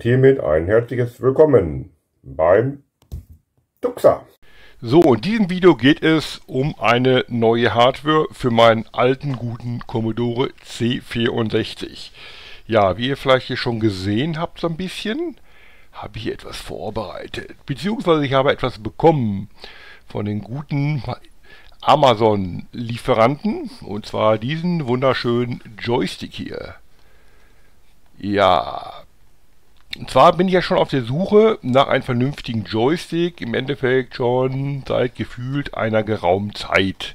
Und hiermit ein herzliches Willkommen beim Tuxer. So, in diesem Video geht es um eine neue Hardware für meinen alten guten Commodore C64. Ja, wie ihr vielleicht hier schon gesehen habt so ein bisschen, habe ich hier etwas vorbereitet. Beziehungsweise ich habe etwas bekommen von den guten Amazon-Lieferanten. Und zwar diesen wunderschönen Joystick hier. Ja, und zwar bin ich ja schon auf der Suche nach einem vernünftigen Joystick, im Endeffekt schon seit gefühlt einer geraumen Zeit.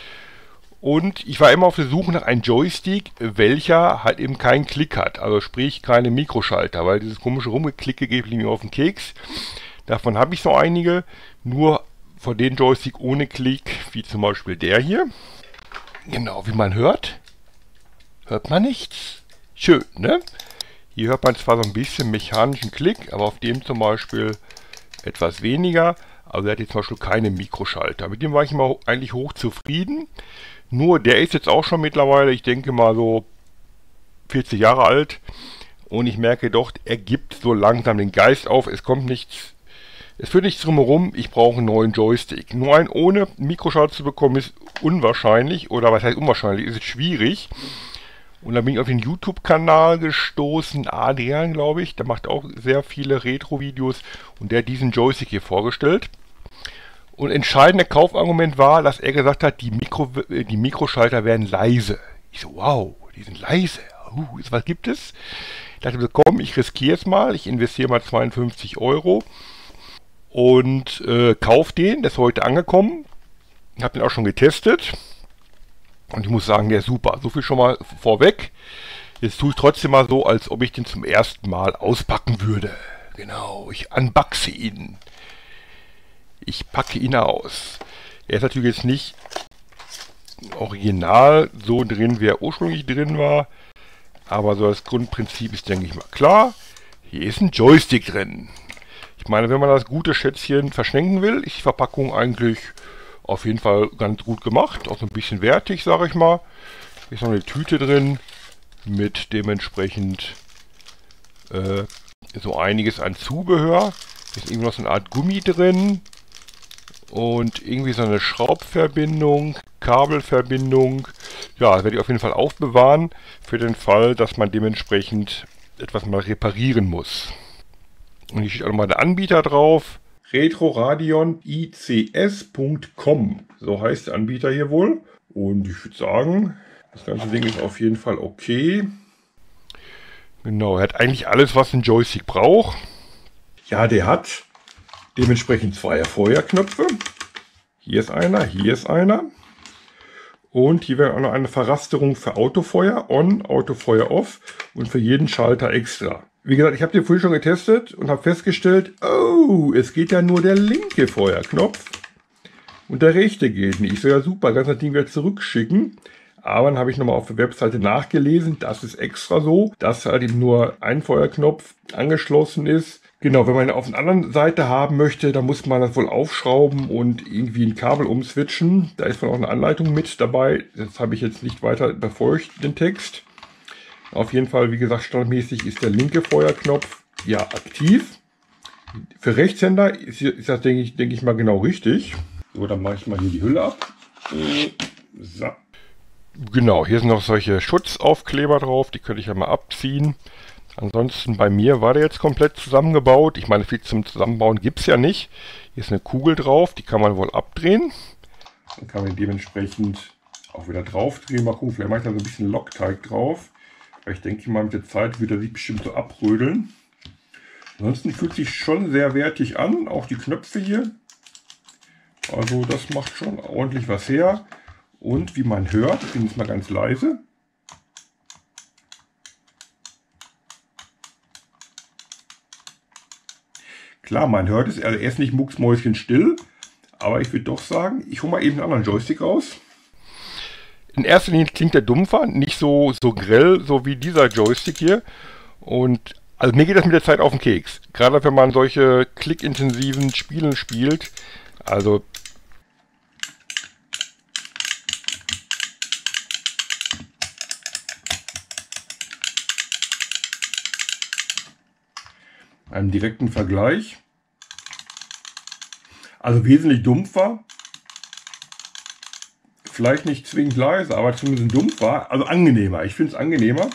Und ich war immer auf der Suche nach einem Joystick, welcher halt eben keinen Klick hat, also sprich keine Mikroschalter, weil dieses komische Rumgeklicke geht mir auf den Keks. Davon habe ich so einige, nur von den Joystick ohne Klick, wie zum Beispiel der hier. Genau, wie man hört man nichts. Schön, ne? Hier hört man zwar so ein bisschen mechanischen Klick, aber auf dem zum Beispiel etwas weniger. Also er hat jetzt zum Beispiel keine Mikroschalter. Mit dem war ich immer eigentlich hoch zufrieden. Nur der ist jetzt auch schon mittlerweile, ich denke mal so 40 Jahre alt. Und ich merke doch, er gibt so langsam den Geist auf. Es kommt nichts, es führt nichts drumherum. Ich brauche einen neuen Joystick. Nur einen ohne Mikroschalter zu bekommen ist unwahrscheinlich. Oder was heißt unwahrscheinlich? Ist es schwierig. Und dann bin ich auf den YouTube-Kanal gestoßen, Adrian, glaube ich, der macht auch sehr viele Retro-Videos und der hat diesen Joystick hier vorgestellt. Und entscheidender Kaufargument war, dass er gesagt hat, die Mikroschalter werden leise. Ich so, wow, die sind leise. Was gibt es? Ich dachte mir, komm, ich riskiere es mal, ich investiere mal 52 Euro und kaufe den, der ist heute angekommen. Ich habe den auch schon getestet. Und ich muss sagen, der ist super. So viel schon mal vorweg. Jetzt tue ich trotzdem mal so, als ob ich den zum ersten Mal auspacken würde. Genau, ich unboxe ihn. Ich packe ihn aus. Er ist natürlich jetzt nicht original so drin, wie er ursprünglich drin war. Aber so das Grundprinzip ist, denke ich mal, klar. Hier ist ein Joystick drin. Ich meine, wenn man das gute Schätzchen verschenken will, ist die Verpackung eigentlich auf jeden Fall ganz gut gemacht, auch so ein bisschen wertig, sage ich mal. Hier ist noch eine Tüte drin mit dementsprechend so einiges an Zubehör. Hier ist irgendwie noch so eine Art Gummi drin und irgendwie so eine Schraubverbindung, Kabelverbindung. Ja, das werde ich auf jeden Fall aufbewahren für den Fall, dass man dementsprechend etwas mal reparieren muss. Und hier steht auch nochmal der Anbieter drauf. retroradioics.com, so heißt der Anbieter hier wohl. Und ich würde sagen, das ganze Ding ist auf jeden Fall okay. Genau, er hat eigentlich alles, was ein Joystick braucht. Ja, der hat dementsprechend zwei Feuerknöpfe. Hier ist einer, hier ist einer. Und hier wäre auch noch eine Verrasterung für Autofeuer on, Autofeuer off und für jeden Schalter extra. Wie gesagt, ich habe den vorhin schon getestet und habe festgestellt, oh, es geht ja nur der linke Feuerknopf und der rechte geht nicht. So, ja super, kann das Ding wieder zurückschicken. Aber dann habe ich nochmal auf der Webseite nachgelesen, das ist extra so, dass halt eben nur ein Feuerknopf angeschlossen ist. Genau, wenn man ihn auf der anderen Seite haben möchte, dann muss man das wohl aufschrauben und irgendwie ein Kabel umswitchen. Da ist wohl auch eine Anleitung mit dabei. Das habe ich jetzt nicht weiter verfolgt, den Text. Auf jeden Fall, wie gesagt, standardmäßig ist der linke Feuerknopf ja aktiv. Für Rechtshänder ist das, denke ich mal, genau richtig. So, dann mache ich mal hier die Hülle ab. So. Genau, hier sind noch solche Schutzaufkleber drauf, die könnte ich ja mal abziehen. Ansonsten bei mir war der jetzt komplett zusammengebaut. Ich meine, viel zum Zusammenbauen gibt es ja nicht. Hier ist eine Kugel drauf, die kann man wohl abdrehen. Dann kann man dementsprechend auch wieder drauf drehen. Mal gucken, vielleicht mache ich da so ein bisschen Lockteig drauf. Weil ich denke mal, mit der Zeit wird er sich bestimmt so abrödeln. Ansonsten fühlt sich schon sehr wertig an, auch die Knöpfe hier. Also das macht schon ordentlich was her. Und wie man hört, ich bin jetzt mal ganz leise. Klar, man hört es, also er ist nicht mucksmäuschenstill, aber ich würde doch sagen, ich hole mal eben einen anderen Joystick raus. In erster Linie klingt der dumpfer, nicht so grell, so wie dieser Joystick hier. Und also mir geht das mit der Zeit auf den Keks. Gerade wenn man solche klickintensiven Spiele spielt. Also einem direkten Vergleich. Also wesentlich dumpfer. Vielleicht nicht zwingend leise, aber zumindest dumpfer. Also angenehmer. Ich finde es angenehmer.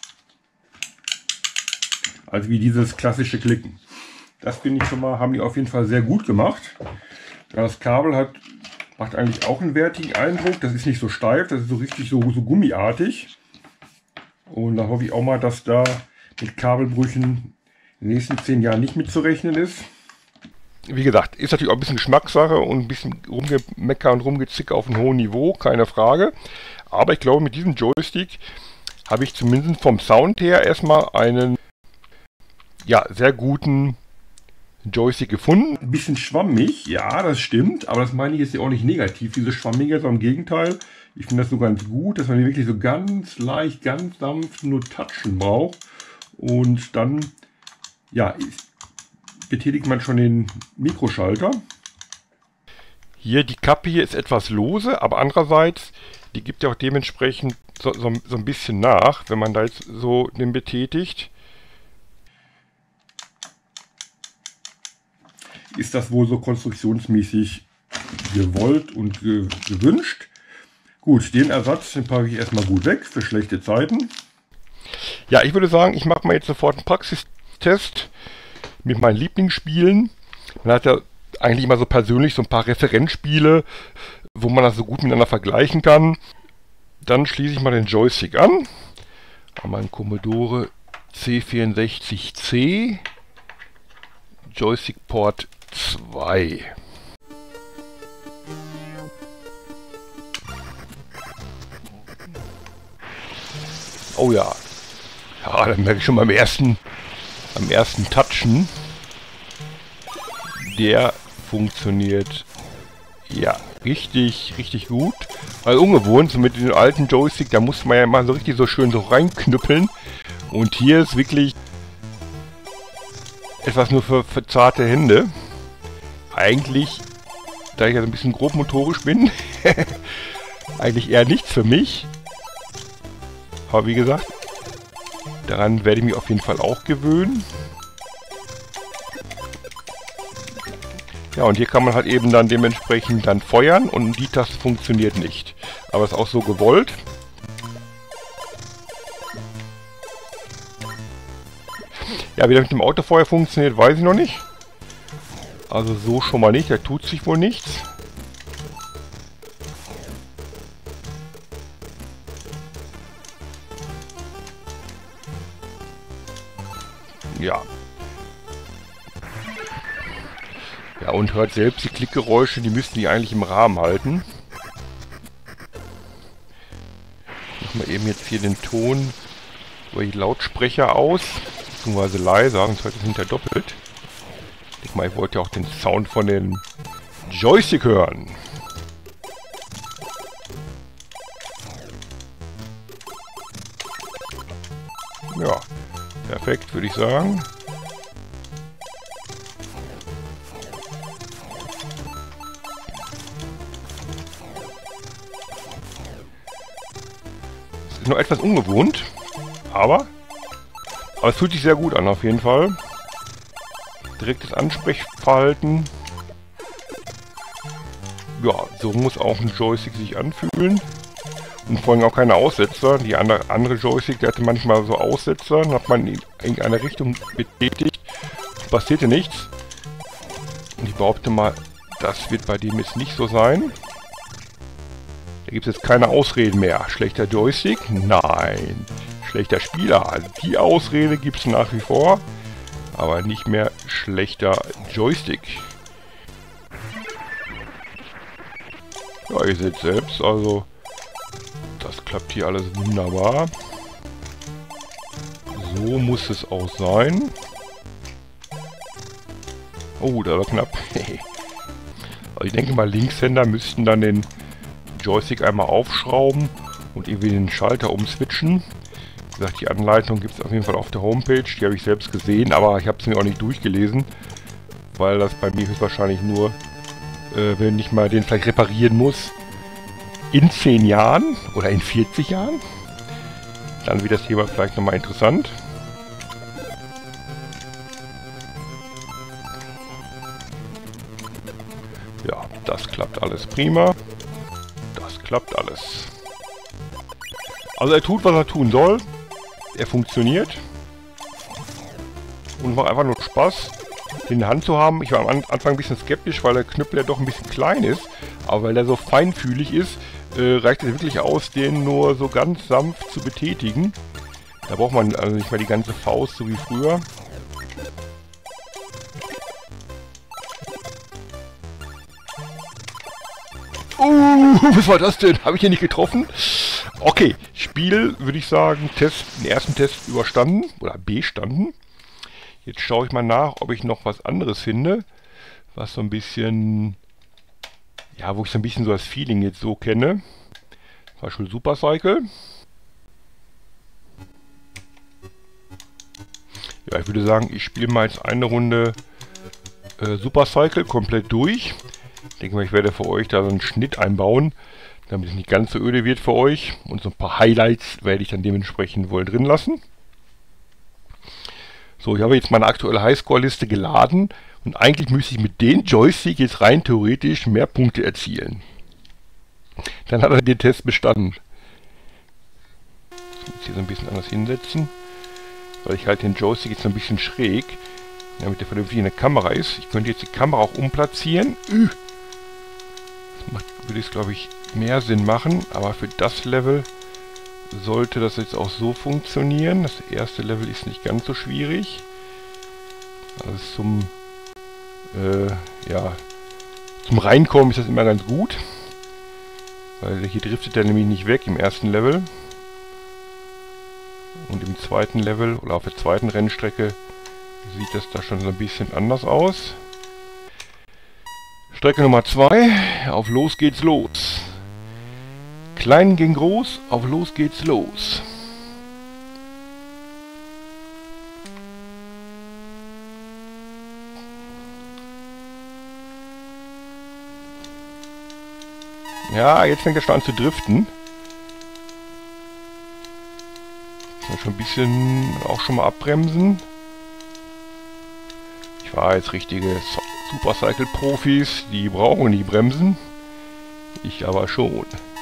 Also wie dieses klassische Klicken. Das finde ich schon mal, haben die auf jeden Fall sehr gut gemacht. Das Kabel macht eigentlich auch einen wertigen Eindruck. Das ist nicht so steif, das ist so richtig so gummiartig. Und da hoffe ich auch mal, dass da mit Kabelbrüchen in den nächsten 10 Jahren nicht mitzurechnen ist. Wie gesagt, ist natürlich auch ein bisschen Geschmackssache und ein bisschen Rumgemecker und Rumgezicke auf einem hohen Niveau, keine Frage. Aber ich glaube, mit diesem Joystick habe ich zumindest vom Sound her erstmal einen sehr guten Joystick gefunden. Ein bisschen schwammig, ja, das stimmt, aber das meine ich jetzt ja auch nicht negativ, diese Schwammige, sondern im Gegenteil. Ich finde das so ganz gut, dass man wirklich so ganz leicht, ganz sanft nur touchen braucht. Und dann, betätigt man schon den Mikroschalter. Hier, die Kappe hier ist etwas lose, aber andererseits, die gibt ja auch dementsprechend so ein bisschen nach, wenn man da jetzt so den betätigt. Ist das wohl so konstruktionsmäßig gewollt und gewünscht. Gut, den Ersatz, den packe ich erstmal gut weg für schlechte Zeiten. Ja, ich würde sagen, ich mache mal jetzt sofort einen Praxistest mit meinen Lieblingsspielen. Man hat ja eigentlich immer so persönlich so ein paar Referenzspiele, wo man das so gut miteinander vergleichen kann. Dann schließe ich mal den Joystick an. Einmal einen Commodore C64C. Joystick Port 2. Oh ja. Ja, dann merke ich schon beim ersten Touchen. Der funktioniert richtig gut. Weil ungewohnt, so mit dem alten Joystick, da muss man ja mal so richtig so schön so reinknüppeln. Und hier ist wirklich etwas nur für zarte Hände. Eigentlich, da ich ja so ein bisschen grobmotorisch bin, eigentlich eher nichts für mich. Aber wie gesagt, daran werde ich mich auf jeden Fall auch gewöhnen. Ja, und hier kann man halt eben dann dementsprechend dann feuern und die Taste funktioniert nicht. Aber ist auch so gewollt. Ja, wie das mit dem Autofeuer funktioniert, weiß ich noch nicht. Also so schon mal nicht, da tut sich wohl nichts. Ja. Ja, und hört selbst die Klickgeräusche, die müssten die eigentlich im Rahmen halten. Ich mache mal eben jetzt hier den Ton über die Lautsprecher aus. Beziehungsweise leiser, sonst hört es hinter doppelt. Ich meine, ich wollte ja auch den Sound von den Joystick hören. Ja, perfekt, würde ich sagen. Es ist noch etwas ungewohnt, aber es fühlt sich sehr gut an, auf jeden Fall. Direktes Ansprechverhalten. Ja, so muss auch ein Joystick sich anfühlen. Und vor allem auch keine Aussetzer. Die andere Joystick, der hatte manchmal so Aussetzer. Dann hat man in irgendeine Richtung betätigt. Passierte nichts. Und ich behaupte mal, das wird bei dem jetzt nicht so sein. Da gibt es jetzt keine Ausreden mehr. Schlechter Joystick? Nein. Schlechter Spieler? Also die Ausrede gibt es nach wie vor. Aber nicht mehr schlechter Joystick. Ja, ihr seht selbst, also das klappt hier alles wunderbar. So muss es auch sein. Oh, da war knapp. Also ich denke mal, Linkshänder müssten dann den Joystick einmal aufschrauben und irgendwie den Schalter umswitchen. Wie gesagt, die Anleitung gibt es auf jeden Fall auf der Homepage. Die habe ich selbst gesehen, aber ich habe es mir auch nicht durchgelesen. Weil das bei mir höchstwahrscheinlich nur, wenn ich mal den vielleicht reparieren muss, in 10 Jahren oder in 40 Jahren. Dann wird das Thema vielleicht nochmal interessant. Ja, das klappt alles prima. Das klappt alles. Also er tut, was er tun soll. Er funktioniert. Und macht einfach nur Spaß, den in der Hand zu haben. Ich war am Anfang ein bisschen skeptisch, weil der Knüppel ja doch ein bisschen klein ist. Aber weil er so feinfühlig ist, reicht es wirklich aus, den nur so ganz sanft zu betätigen. Da braucht man also nicht mehr die ganze Faust, so wie früher. Was war das denn? Habe ich hier nicht getroffen? Okay, Spiel, würde ich sagen, den ersten Test überstanden oder bestanden. Jetzt schaue ich mal nach, ob ich noch was anderes finde, was so ein bisschen, ja, wo ich so ein bisschen so das Feeling jetzt so kenne. Zum Beispiel Super Cycle. Ja, ich würde sagen, ich spiele mal jetzt eine Runde Super Cycle komplett durch. Ich denke mal, ich werde für euch da so einen Schnitt einbauen, damit es nicht ganz so öde wird für euch. Und so ein paar Highlights werde ich dann dementsprechend wohl drin lassen. So, ich habe jetzt meine aktuelle Highscore-Liste geladen und eigentlich müsste ich mit dem Joystick jetzt rein theoretisch mehr Punkte erzielen. Dann hat er den Test bestanden. Ich muss hier so ein bisschen anders hinsetzen, weil ich halt den Joystick jetzt ein bisschen schräg, damit der vernünftig in der Kamera ist. Ich könnte jetzt die Kamera auch umplatzieren. Das würde es, glaube ich, mehr Sinn machen, aber für das Level sollte das jetzt auch so funktionieren. Das erste Level ist nicht ganz so schwierig. Also zum Reinkommen ist das immer ganz gut. Weil hier driftet er nämlich nicht weg im ersten Level. Und im zweiten Level oder auf der zweiten Rennstrecke sieht das da schon so ein bisschen anders aus. Strecke Nummer 2. Auf los geht's los. Klein gegen groß, auf los geht's los. Ja, jetzt fängt der Stein an zu driften. Schon ein bisschen auch schon mal abbremsen. Ich war jetzt richtige Super Cycle Profis, die brauchen nicht bremsen. Ich aber schon.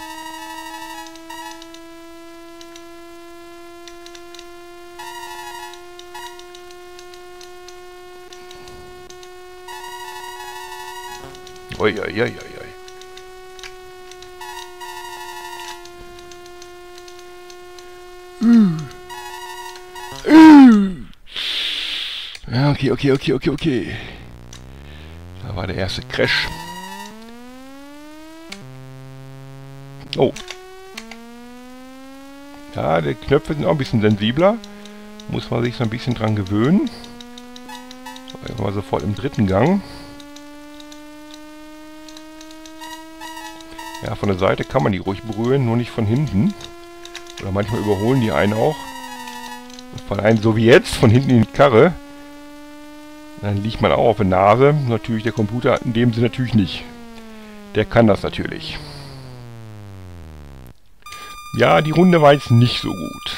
Uiuiuiui. Ja, okay. Da war der erste Crash. Oh. Ja, die Knöpfe sind auch ein bisschen sensibler. Muss man sich so ein bisschen dran gewöhnen. So, mal sofort im dritten Gang. Ja, von der Seite kann man die ruhig berühren, nur nicht von hinten. Oder manchmal überholen die einen auch. Von einem, so wie jetzt, von hinten in die Karre. Dann liegt man auch auf der Nase. Natürlich der Computer in dem Sinne natürlich nicht. Der kann das natürlich. Ja, die Runde war jetzt nicht so gut.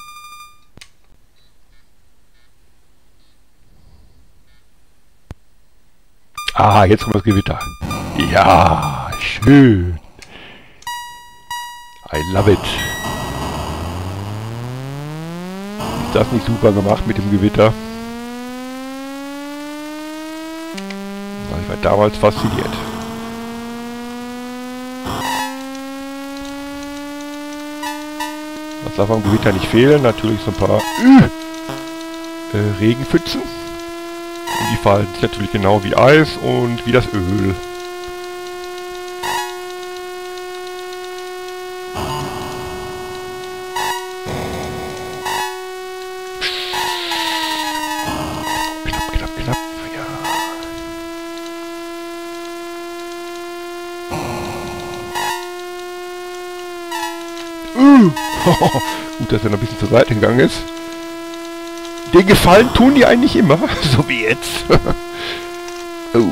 Ah, jetzt kommt das Gewitter. Ja, schön. I love it. Ist das nicht super gemacht mit dem Gewitter? Ich war damals fasziniert. Was darf am Gewitter nicht fehlen? Natürlich so ein paar Regenpfützen. Und die fallen natürlich genau wie Eis und wie das Öl. Knapp, ja. Gut, dass er noch ein bisschen zur Seite gegangen ist. Den Gefallen tun die eigentlich immer, so wie jetzt. Oh.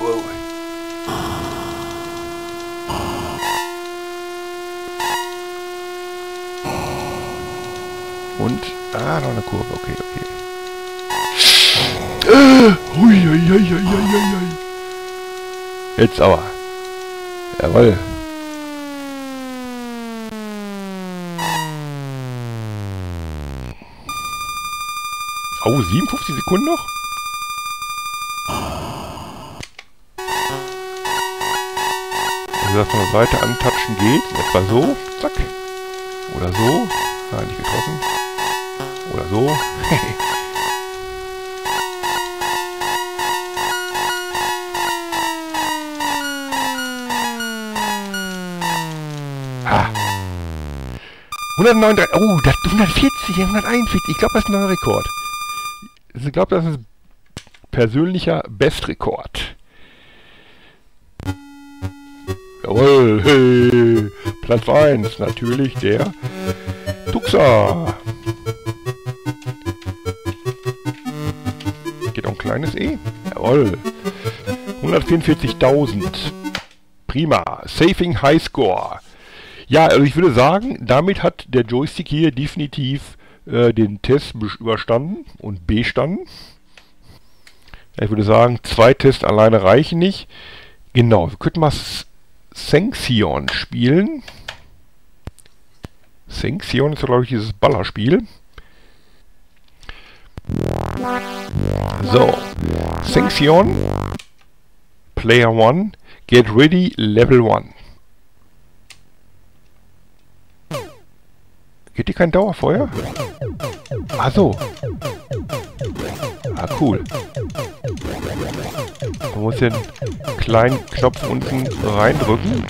Und, noch eine Kurve, okay. Jetzt aber. Jawohl. Oh, 57 Sekunden noch? Also, dass man eine Seite antatschen geht. Etwa so. Zack. Oder so. Nein, nicht getroffen. Oder so. Ah. 139. Oh, das 140, 141. Ich glaube, das ist ein neuer Rekord. Ich glaube, das ist persönlicher Bestrekord. Jawohl, hey. Platz 1, natürlich der Tuxa. Geht auch ein kleines E. Jawohl. 144.000. Prima. Saving High Score. Ja, also ich würde sagen, damit hat der Joystick hier definitiv den Test überstanden und bestanden. Ja, ich würde sagen, 2 Tests alleine reichen nicht. Genau, wir könnten mal Sanxion spielen. Sanxion ist ja, glaube ich, dieses Ballerspiel. So, Sanxion, Player 1, Get Ready, Level 1. Geht hier kein Dauerfeuer? Ach so. Ah, cool. Man muss den kleinen Knopf unten reindrücken.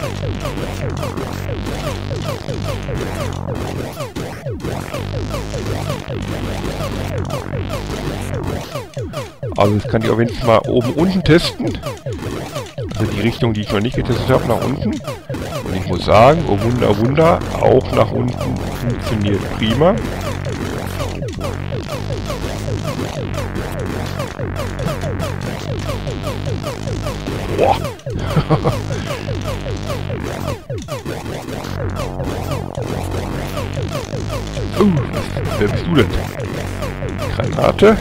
Also das kann ich auf jeden Fall mal oben unten testen. Also die Richtung, die ich noch nicht getestet habe, nach unten. Und ich muss sagen, oh Wunder, Wunder, auch nach unten funktioniert prima. Boah. Wer bist du denn? Granate?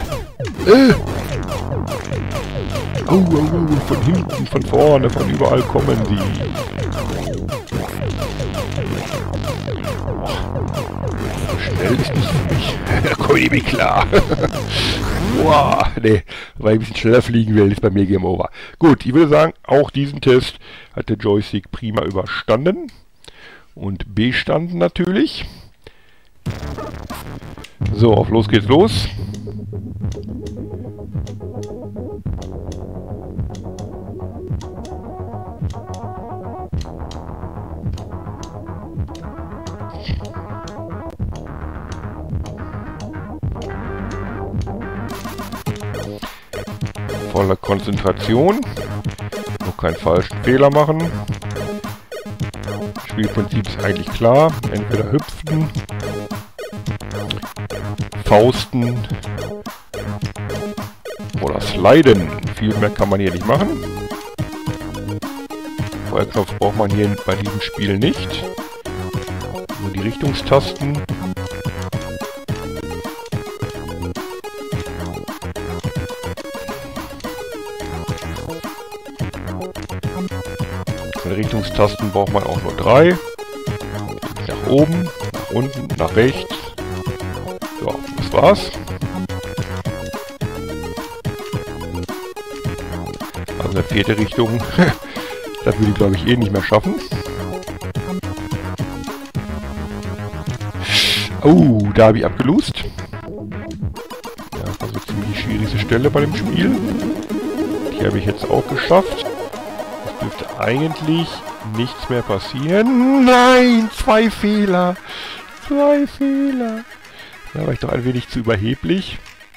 Von hinten, von vorne, von überall kommen sie. So schnell ist nicht für mich. Da komme ich nicht klar. Boah, nee, weil ich ein bisschen schneller fliegen will, ist bei mir Game Over. Gut, ich würde sagen, auch diesen Test hat der Joystick prima überstanden. Und bestanden natürlich. So, auf los geht's los. Voller Konzentration. Noch keinen falschen Fehler machen. Spielprinzip ist eigentlich klar. Entweder hüpfen, fausten oder sliden. Viel mehr kann man hier nicht machen. Feuerknopf braucht man hier bei diesem Spiel nicht. Nur die Richtungstasten. Richtungstasten braucht man auch nur 3. Nach oben, nach unten, nach rechts. So, das war's. Also eine 4. Richtung. Das würde ich, glaube ich, eh nicht mehr schaffen. Oh, da habe ich abgelust. Ja, das war so ziemlich die schwierigste Stelle bei dem Spiel. Die habe ich jetzt auch geschafft. Dürfte eigentlich nichts mehr passieren. Nein, 2 Fehler. 2 Fehler. Da war ich doch ein wenig zu überheblich.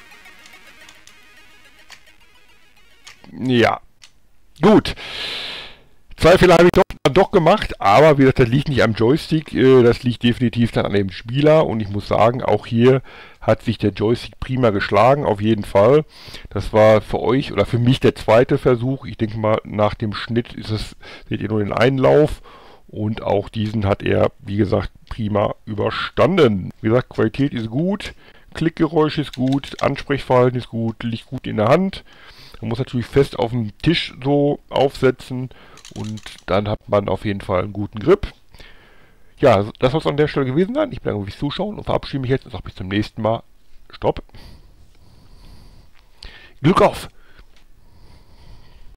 Ja. Gut. 2 Fehler habe ich doch gemacht, aber wie gesagt, das liegt nicht am Joystick, das liegt definitiv dann an dem Spieler und ich muss sagen, auch hier hat sich der Joystick prima geschlagen, auf jeden Fall. Das war für euch oder für mich der 2. Versuch. Ich denke mal, nach dem Schnitt seht ihr nur den Einlauf und auch diesen hat er, wie gesagt, prima überstanden. Wie gesagt, Qualität ist gut, Klickgeräusch ist gut, Ansprechverhalten ist gut, liegt gut in der Hand. Man muss natürlich fest auf dem Tisch so aufsetzen und dann hat man auf jeden Fall einen guten Grip. Ja, das soll es an der Stelle gewesen sein. Ich bedanke mich fürs Zuschauen und verabschiede mich jetzt und sage bis zum nächsten Mal. Stopp. Glück auf!